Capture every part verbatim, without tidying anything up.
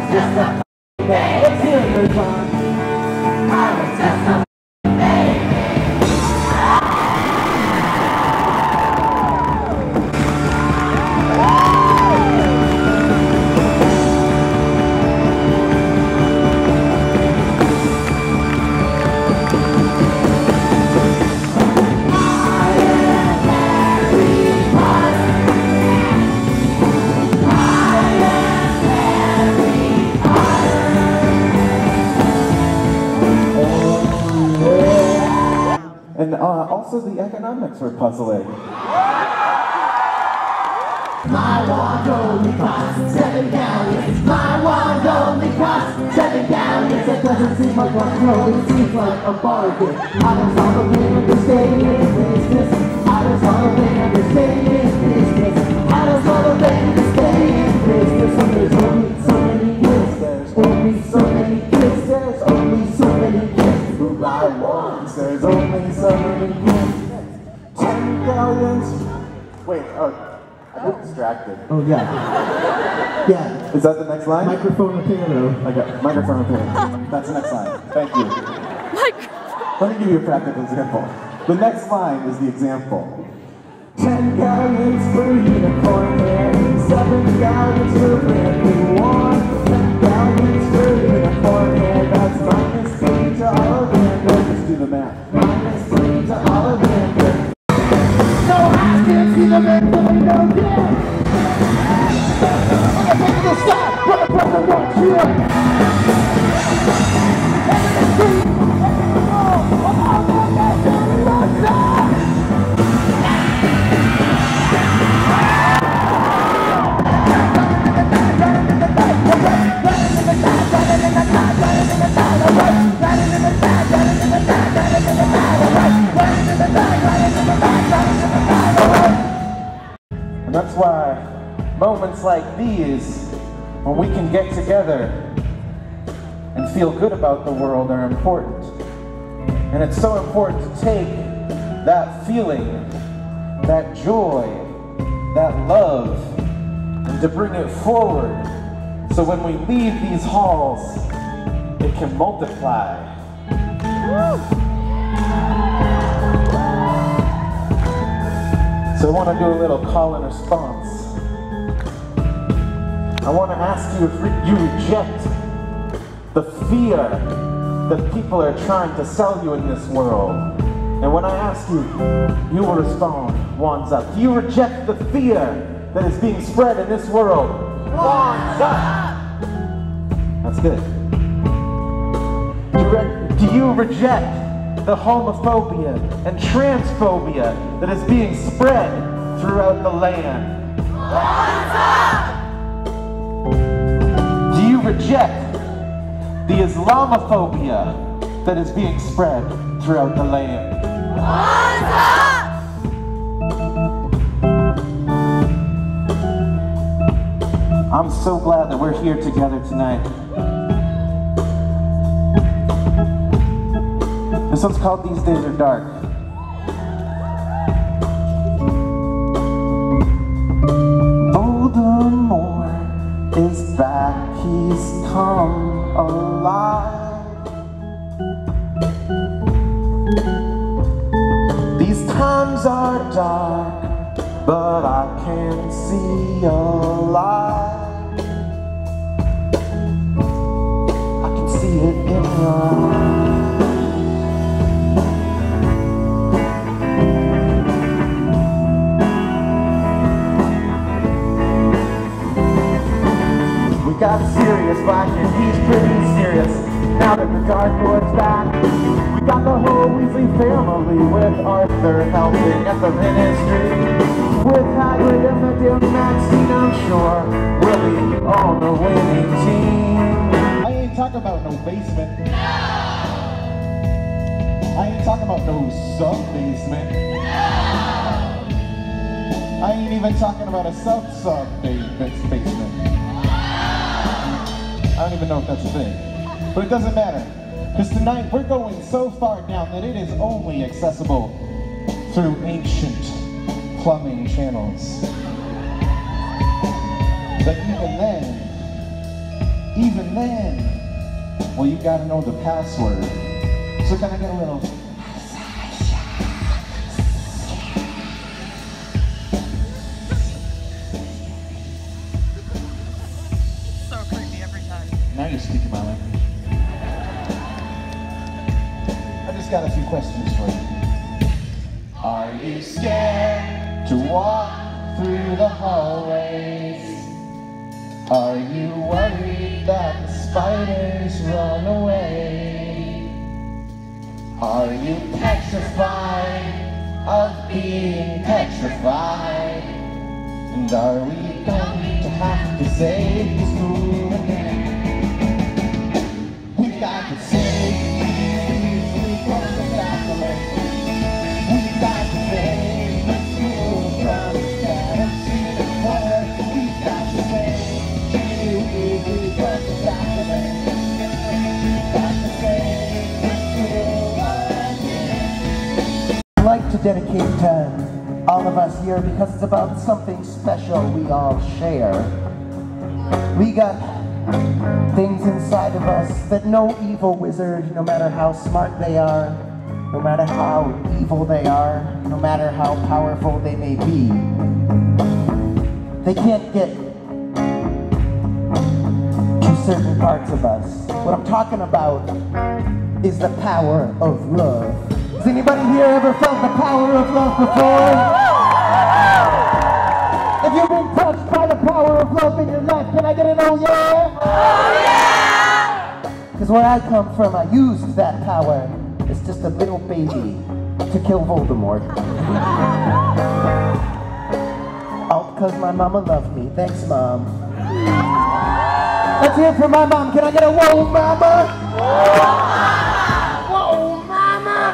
just a baby. Let's hear it, John. I was just a And uh, also the economics were puzzling. My one only cost seven galleons. My one only cost seven galleons. It doesn't seem like a pro, it seems like a bargain. I don't solve a plan to stay in business. I don't solve a plan to stay in business. I don't solve a plan to stay in business. So there's only so many kids. There's only so many kids. There's only so many kids who buy ones. There's only so many kids. Ten galleons. Wait, oh. I got distracted. Oh, yeah. Yeah. Is that the next line? Microphone apero. I got microphone apero. That's the next line. Thank you. Let me give you a practical example. The next line is the example. Ten galleons for unicorn hair. Seven galleons for brand new one. Ten galleons for unicorn hair. That's minus three to Ollivander. Let's do the math. Minus three to Ollivander. No, I can't see the man for the window again. I'm gonna take this shot, but the brother wants you. And that's why moments like these, when we can get together and feel good about the world, are important. And it's so important to take that feeling, that joy, that love, and to bring it forward, so when we leave these halls, it can multiply. So I want to do a little call and response. I want to ask you if you reject the fear that people are trying to sell you in this world. And when I ask you, you will respond, wands up. Do you reject the fear that is being spread in this world? Wands up! That's good. Do you, do you reject the homophobia and transphobia that is being spread throughout the land? Wands up! Do you reject the Islamophobia that is being spread throughout the land? Wands up! I'm so glad that we're here together tonight. This one's called These Days Are Dark. Voldemort is back, he's come alive. These times are dark, but I can see a light. I can see it in your eyes. Got Sirius Black and he's pretty serious. Now that the Dark Lord's back, we got the whole Weasley family with Arthur helping at the ministry. With Hagrid and the dear Maxine, I'm sure we'll be on the winning team. I ain't talking about no basement. No! I ain't talking about no sub-basement. No! I ain't even talking about a sub-sub-basement. I don't even know if that's a thing, but it doesn't matter, because tonight we're going so far down that it is only accessible through ancient plumbing channels. But even then, even then, well, you gotta know the password. So can I get a little? So creepy every time. Now you're speaking my language. I just got a few questions for you. Are you scared to walk through the hallways? Are you worried that the spiders run away? Are you petrified of being petrified? And are we going to have to save the school again? We've got to save you from the Catholic. We've got to save the school from the scattered to the corner. We've got to save you from the Catholic. We've got to save the school again. I'd like to dedicate to all of us here because it's about something special we all share. We got things inside of us that no evil wizard, no matter how smart they are, no matter how evil they are, no matter how powerful they may be, they can't get to certain parts of us. What I'm talking about is the power of love. Has anybody here ever felt the power of love before? If you've been touched by the power of love in your life, can I get an oh yeah? Oh yeah! Because where I come from, I used that power as just a little baby to kill Voldemort. All because my mama loved me. Thanks, Mom. Let's hear it for my mom. Can I get a whoa, mama? Whoa, mama!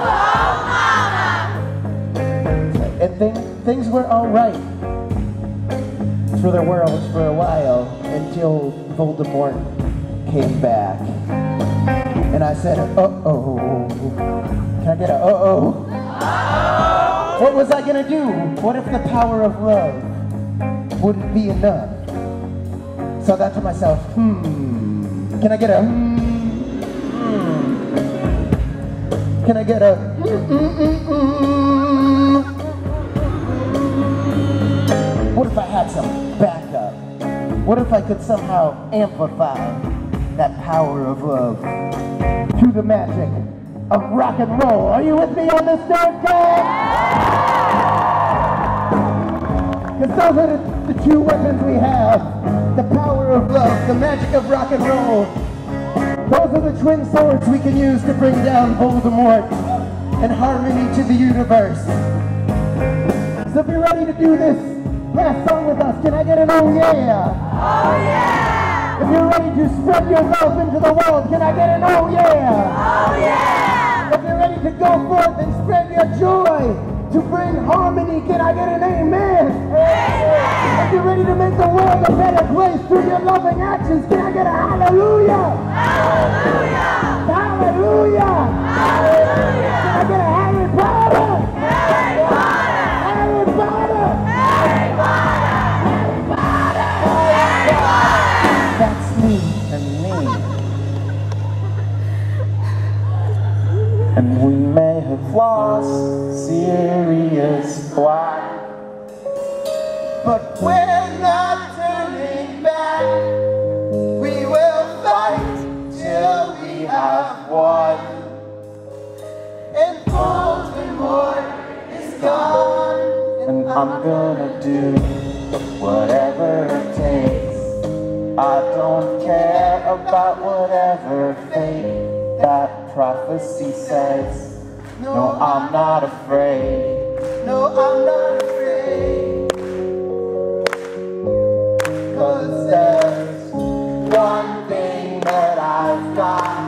And th things were all right for the world for a while until Voldemort came back. And I said, uh-oh. Can I get a uh-oh? What was I gonna do? What if the power of love wouldn't be enough? So I thought to myself, hmm. Can I get a hmm? Can I get a mm-mm-mm-mm? What if I had some backup? What if I could somehow amplify that power of love through the magic of rock and roll? Are you with me on this third day? Because those are the, the two weapons we have. The power of love, the magic of rock and roll. Those are the twin swords we can use to bring down Voldemort and harmony to the universe. So if you're ready to do this last song with us, can I get an oh yeah? Oh yeah! If you're ready to spread your love into the world, can I get an oh yeah? Oh yeah! If you're ready to go forth and spread your joy to bring harmony, can I get an amen? Amen! If you're ready to make the world a better place through your loving actions, can I get a hallelujah? Hallelujah! Hallelujah! Hallelujah! Can I get a Harry Potter? Harry Potter! Harry Potter! Harry Potter! Harry Potter! Harry Potter! That's me and me. And we may have lost Sirius Black, But we're not turning back. We will fight till we have won. And Voldemort is gone. and I'm gonna do whatever it takes. I don't care about whatever fate that prophecy says. No, I'm not afraid. No, I'm not afraid. 'Cause there's one thing that I've got.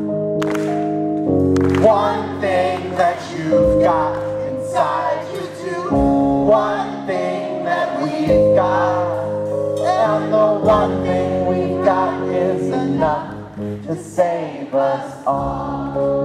One thing that you've got inside you too. One thing that we've got. And the one thing we've got is enough to save us all.